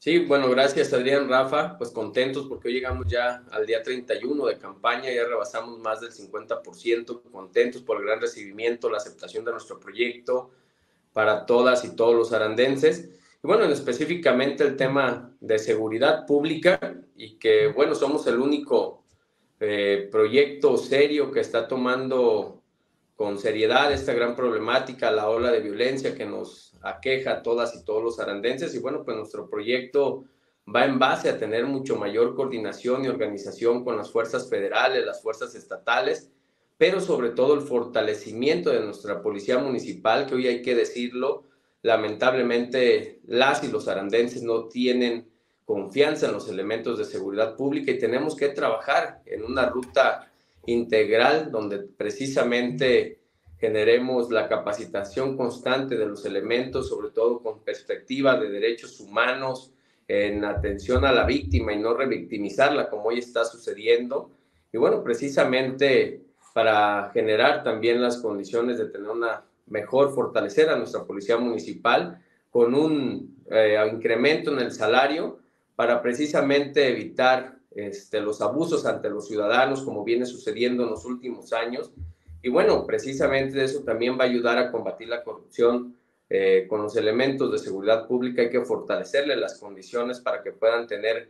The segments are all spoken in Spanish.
Sí, bueno, gracias Adrián, Rafa, pues contentos porque hoy llegamos ya al día 31 de campaña, ya rebasamos más del 50%, contentos por el gran recibimiento, la aceptación de nuestro proyecto para todas y todos los arandenses. Y bueno, específicamente el tema de seguridad pública y que bueno, somos el único proyecto serio que está tomando con seriedad esta gran problemática, la ola de violencia que nos aqueja a todas y todos los arandenses. Y bueno, pues nuestro proyecto va en base a tener mucho mayor coordinación y organización con las fuerzas federales, las fuerzas estatales, pero sobre todo el fortalecimiento de nuestra policía municipal, que hoy hay que decirlo, lamentablemente las y los arandenses no tienen confianza en los elementos de seguridad pública y tenemos que trabajar en una ruta integral donde precisamente generemos la capacitación constante de los elementos, sobre todo con perspectiva de derechos humanos, en atención a la víctima y no revictimizarla como hoy está sucediendo. Y bueno, precisamente para generar también las condiciones de tener una mejor, fortalecer a nuestra policía municipal con un incremento en el salario para precisamente evitar los abusos ante los ciudadanos, como viene sucediendo en los últimos años. Y bueno, precisamente eso también va a ayudar a combatir la corrupción con los elementos de seguridad pública. Hay que fortalecerle las condiciones para que puedan tener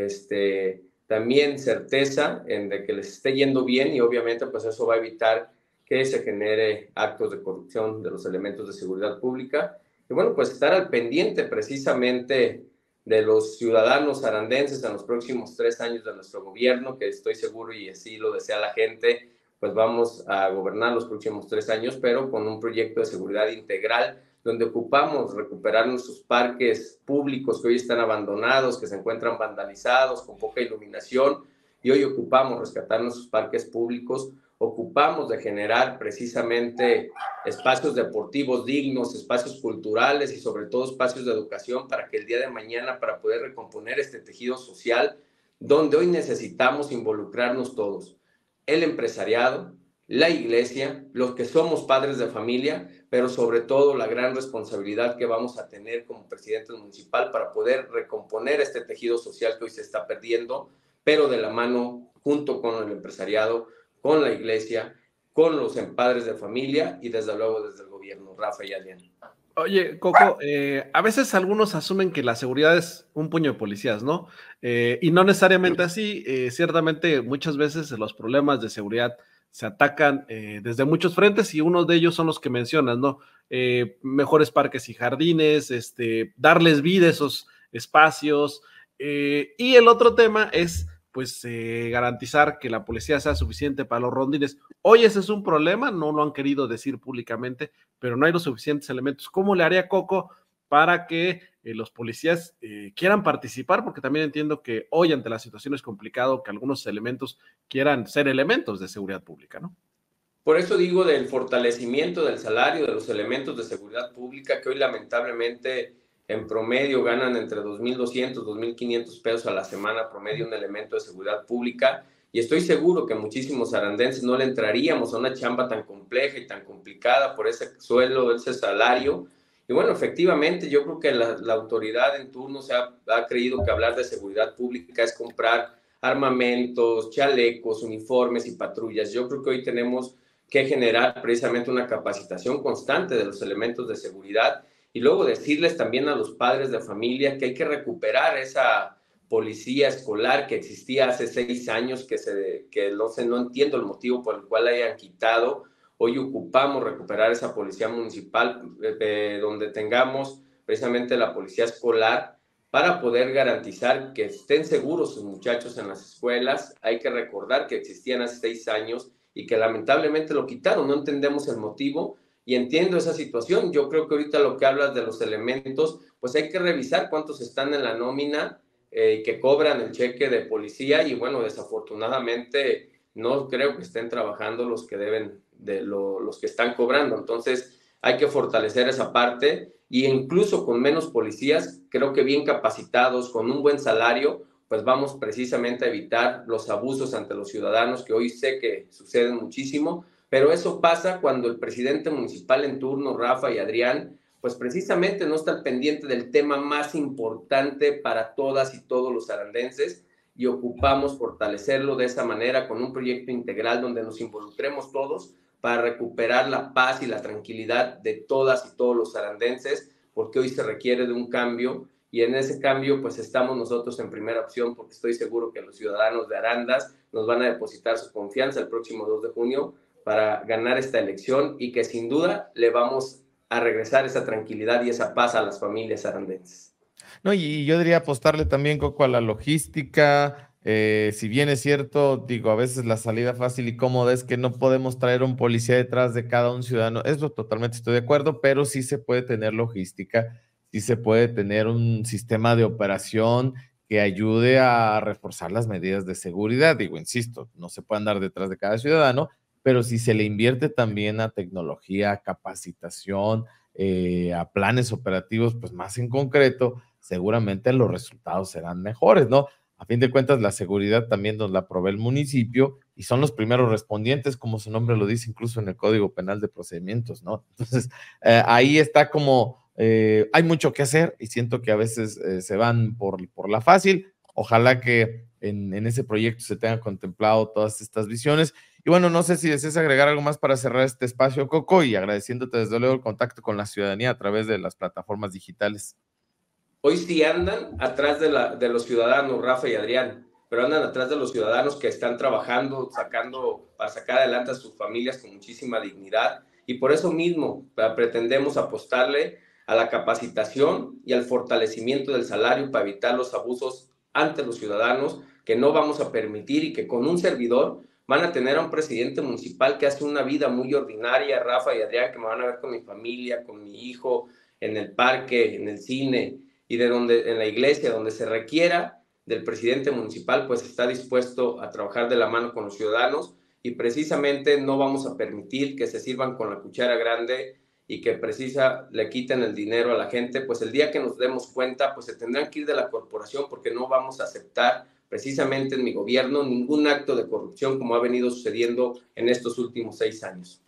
también certeza en de que les esté yendo bien y obviamente pues eso va a evitar que se genere actos de corrupción de los elementos de seguridad pública. Y bueno, pues estar al pendiente precisamente de los ciudadanos arandenses en los próximos 3 años de nuestro gobierno, que estoy seguro y así lo desea la gente, pues vamos a gobernar los próximos 3 años, pero con un proyecto de seguridad integral, donde ocupamos recuperar nuestros parques públicos que hoy están abandonados, que se encuentran vandalizados, con poca iluminación, y hoy ocupamos rescatar nuestros parques públicos, ocupamos de generar precisamente espacios deportivos dignos, espacios culturales y sobre todo espacios de educación para que el día de mañana, para poder recomponer este tejido social, donde hoy necesitamos involucrarnos todos, el empresariado, la iglesia, los que somos padres de familia, pero sobre todo la gran responsabilidad que vamos a tener como presidente municipal para poder recomponer este tejido social que hoy se está perdiendo, pero de la mano junto con el empresariado, con la iglesia, con los padres de familia y desde luego desde el gobierno. Rafa y Adrián. Oye, Coco, a veces algunos asumen que la seguridad es un puño de policías, ¿no? Y no necesariamente así. Ciertamente, muchas veces los problemas de seguridad se atacan desde muchos frentes y uno de ellos son los que mencionas, ¿no? Mejores parques y jardines, darles vida a esos espacios. Y el otro tema es, pues, garantizar que la policía sea suficiente para los rondines. Hoy ese es un problema, no lo han querido decir públicamente, pero no hay los suficientes elementos. ¿Cómo le haría Coco para que los policías quieran participar? Porque también entiendo que hoy ante la situación es complicado que algunos elementos quieran ser elementos de seguridad pública, ¿no? Por eso digo del fortalecimiento del salario de los elementos de seguridad pública que hoy lamentablemente en promedio ganan entre 2.200, 2.500 pesos a la semana promedio un elemento de seguridad pública y estoy seguro que muchísimos arandenses no le entraríamos a una chamba tan compleja y tan complicada por ese sueldo, ese salario. Y bueno, efectivamente yo creo que la autoridad en turno ha creído que hablar de seguridad pública es comprar armamentos, chalecos, uniformes y patrullas. Yo creo que hoy tenemos que generar precisamente una capacitación constante de los elementos de seguridad y luego decirles también a los padres de familia que hay que recuperar esa policía escolar que existía hace 6 años, que no entiendo el motivo por el cual la hayan quitado. Hoy ocupamos recuperar esa policía municipal donde tengamos precisamente la policía escolar para poder garantizar que estén seguros sus muchachos en las escuelas. Hay que recordar que existían hace 6 años y que lamentablemente lo quitaron, no entendemos el motivo y entiendo esa situación. Yo creo que ahorita lo que hablas de los elementos, pues hay que revisar cuántos están en la nómina que cobran el cheque de policía y bueno, desafortunadamente no creo que estén trabajando los que deben, los que están cobrando. Entonces hay que fortalecer esa parte y incluso con menos policías, creo que bien capacitados, con un buen salario, pues vamos precisamente a evitar los abusos ante los ciudadanos, que hoy sé que suceden muchísimo, pero eso pasa cuando el presidente municipal en turno, Rafa y Adrián, pues precisamente no está al pendiente del tema más importante para todas y todos los arandenses, y ocupamos fortalecerlo de esa manera con un proyecto integral donde nos involucremos todos para recuperar la paz y la tranquilidad de todas y todos los arandenses, porque hoy se requiere de un cambio, y en ese cambio pues estamos nosotros en primera opción, porque estoy seguro que los ciudadanos de Arandas nos van a depositar su confianza el próximo 2 de junio para ganar esta elección, y que sin duda le vamos a regresar esa tranquilidad y esa paz a las familias arandenses. No, y yo diría apostarle también, Coco, a la logística. Si bien es cierto, digo, a veces la salida fácil y cómoda es que no podemos traer un policía detrás de cada un ciudadano. Eso totalmente estoy de acuerdo, pero sí se puede tener logística, sí se puede tener un sistema de operación que ayude a reforzar las medidas de seguridad. Digo, insisto, no se puede andar detrás de cada ciudadano, pero si se le invierte también a tecnología, capacitación, a planes operativos, pues más en concreto, seguramente los resultados serán mejores, ¿no? A fin de cuentas, la seguridad también nos la provee el municipio y son los primeros respondientes, como su nombre lo dice, incluso en el Código Penal de Procedimientos, ¿no? Entonces, ahí está como, hay mucho que hacer y siento que a veces se van por la fácil. Ojalá que en ese proyecto se tengan contemplado todas estas visiones. Y bueno, no sé si deseas agregar algo más para cerrar este espacio, Coco, y agradeciéndote desde luego el contacto con la ciudadanía a través de las plataformas digitales. Hoy sí andan atrás de los ciudadanos, Rafa y Adrián, pero andan atrás de los ciudadanos que están trabajando, para sacar adelante a sus familias con muchísima dignidad, y por eso mismo pretendemos apostarle a la capacitación y al fortalecimiento del salario para evitar los abusos ante los ciudadanos, que no vamos a permitir, y que con un servidor van a tener a un presidente municipal que hace una vida muy ordinaria, Rafa y Adrián, que me van a ver con mi familia, con mi hijo, en el parque, en el cine, y de donde en la iglesia, donde se requiera del presidente municipal, pues está dispuesto a trabajar de la mano con los ciudadanos, y precisamente no vamos a permitir que se sirvan con la cuchara grande y que le quiten el dinero a la gente. Pues el día que nos demos cuenta, pues se tendrán que ir de la corporación, porque no vamos a aceptar precisamente en mi gobierno ningún acto de corrupción como ha venido sucediendo en estos últimos 6 años.